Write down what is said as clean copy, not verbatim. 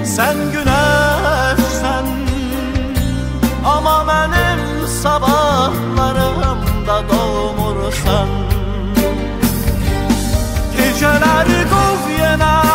Sen güneşsen, ama benim sabahlarımda doğmursan. Geceleri kov yine